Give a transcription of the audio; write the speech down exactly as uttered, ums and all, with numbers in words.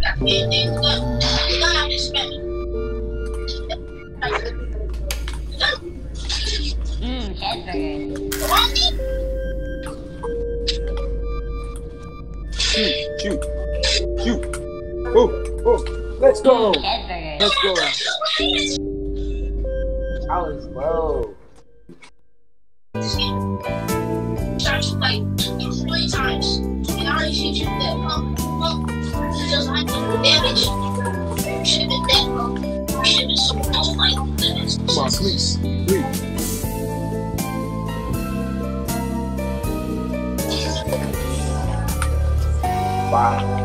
Mmm, cheeseburger. Shoot, shoot, shoot. Oh, oh, let's go. Mmm, cheeseburger. Let's go. I was low. Starts like three times. And I already shoot you that pump. Pump. Just like damage. Ship it that pump. Ship it so much like limits. Come on, please. Three. Five.